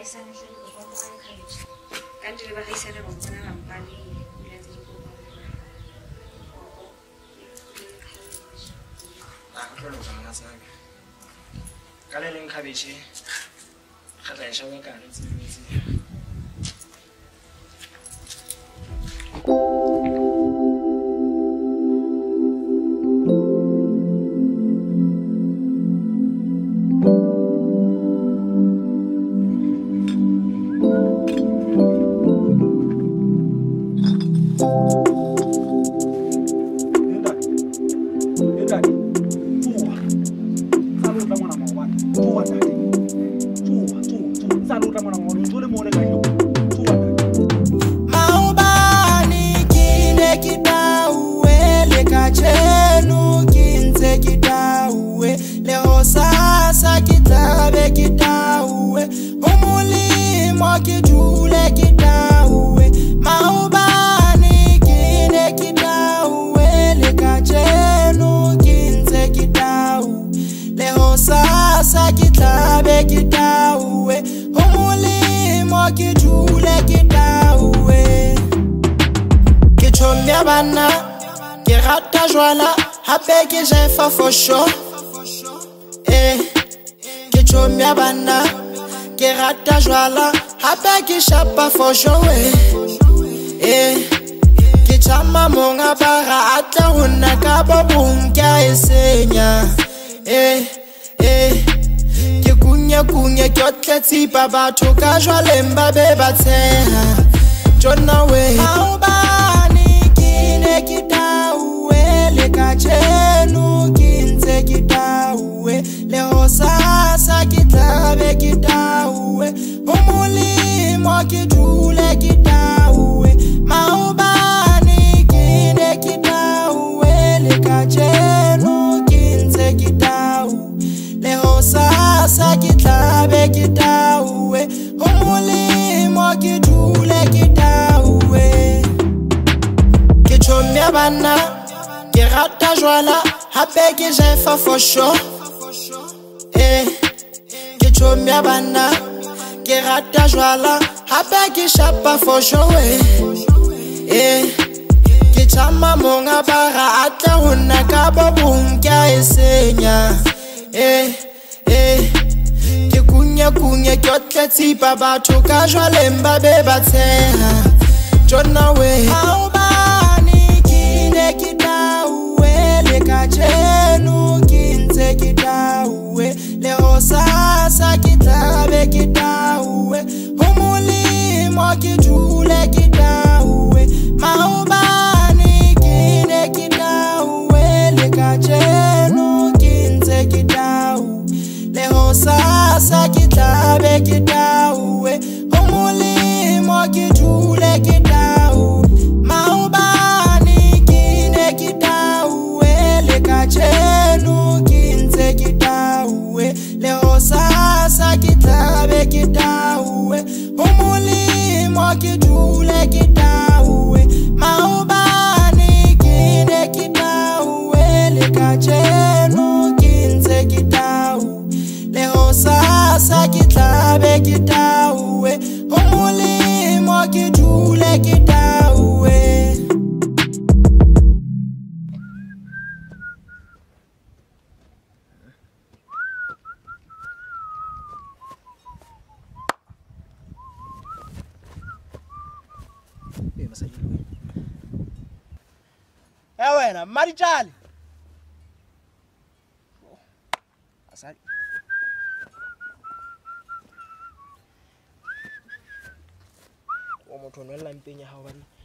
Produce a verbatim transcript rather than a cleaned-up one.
bahaisane hle ke kopa mo encourage ka ntle le bahaisane ba bona ba mpane le tse di kopa ah go tlo tsana sa ka le leng khabetše ga tla e shawa ka re tse for sure. Eh, ke chomya bana, ke rata jwala, hape ke shapa for sure. Eh, ke chama monga bara atla hona ka babung kya esenya. Eh, eh, ke kunya kunya ke otletse ba batho ka jwale mbabe ba tsheha. Jona we, Maobane kine kitawe le ka chenu ki Tauoe le ho sasa ki tlabe ki Tauoe ho molemo ki dule ki Tauoe Maobane kine ki Tauoe le kajeno ki ntse ki Tauoe le ho sasa ki tlabe ki Tauoe ho molemo ki dule ki Tauoe ke chomya bana ke rata jwala hape ke jefa for sure. Eh, ke chomya bana ke rata jwala hape ke shapa for sure. Eh, ke chama monga bara atla hona ka babung kya esenya. Eh, eh, ke kunya kunya ke otletse ba batho ka jwale mbabe ba tsheha. Jona we, Maobane kine ki Tauoe le kajeno ki ntse ki Tauoe le ho sasa ki tlabe ki Tauoe ho molemo ki dule ki Tauoe Maobane kine ki Tauoe le kajeno ki ntse ki Tauoe le ho sasa ki tlabe ki Tauoe ho molemo ki dule ki Tauoe Maobane kine ki Tauoe le kajeno ki ntse ki Tauoe le ho sasa ki tlabe ki Tauoe ho molemo ki dule ki Tauoe Maobane kine ki Tauoe le kajeno ki ntse ki Tauoe le ho sasa ki tlabe ki Tauoe ho molemo ki dule ki Tauoe. Eh wena Marijali. Asali. O motho nwella mpeng ya hao bana.